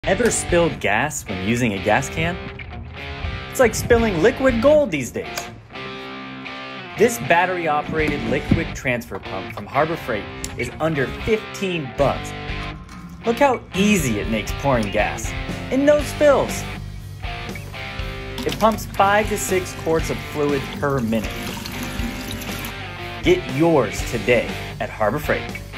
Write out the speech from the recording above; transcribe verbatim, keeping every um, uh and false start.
Ever spilled gas when using a gas can? It's like spilling liquid gold these days. This battery-operated liquid transfer pump from Harbor Freight is under fifteen bucks. Look how easy it makes pouring gas, and no spills. It pumps five to six quarts of fluid per minute. Get yours today at Harbor Freight.